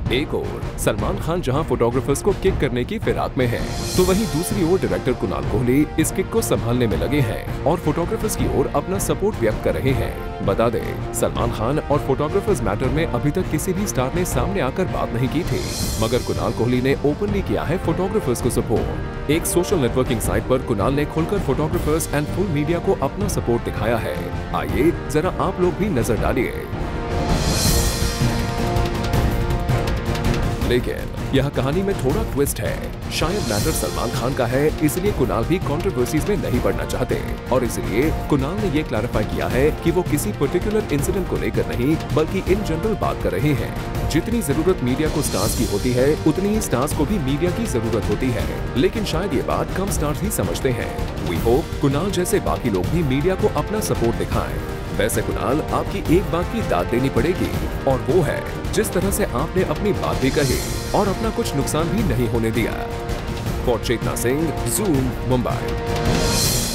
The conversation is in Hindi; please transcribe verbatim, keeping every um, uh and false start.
एक ओर सलमान खान जहां फोटोग्राफर्स को किक करने की फिराक में है, तो वहीं दूसरी ओर डायरेक्टर कुणाल कोहली इस किक को संभालने में लगे हैं और फोटोग्राफर्स की ओर अपना सपोर्ट व्यक्त कर रहे हैं। बता दें, सलमान खान और फोटोग्राफर्स मैटर में अभी तक किसी भी स्टार ने सामने आकर बात नहीं की थी, मगर कुणाल कोहली ने ओपनली किया है फोटोग्राफर्स को सपोर्ट। एक सोशल नेटवर्किंग साइट पर कुणाल ने खुलकर फोटोग्राफर्स एंड फुल मीडिया को अपना सपोर्ट दिखाया है। आइए जरा आप लोग भी नजर डालिए। लेकिन यह कहानी में थोड़ा ट्विस्ट है। शायद मैटर सलमान खान का है, इसलिए कुणाल भी कंट्रोवर्सीज में नहीं पड़ना चाहते और इसलिए कुणाल ने ये क्लैरिफाई किया है कि वो किसी पर्टिकुलर इंसिडेंट को लेकर नहीं बल्कि इन जनरल बात कर रहे हैं। जितनी जरूरत मीडिया को स्टार्स की होती है, उतनी ही स्टार्स को भी मीडिया की जरूरत होती है, लेकिन शायद ये बात कम स्टार्स ही समझते हैं। वी होप कुणाल जैसे बाकी लोग भी मीडिया को अपना सपोर्ट दिखाएं। वैसे कुणाल, आपकी एक बात की दाद देनी पड़ेगी और वो है जिस तरह से आपने अपनी बात भी कही और अपना कुछ नुकसान भी नहीं होने दिया। For Chetna Singh, Zoom, Mumbai.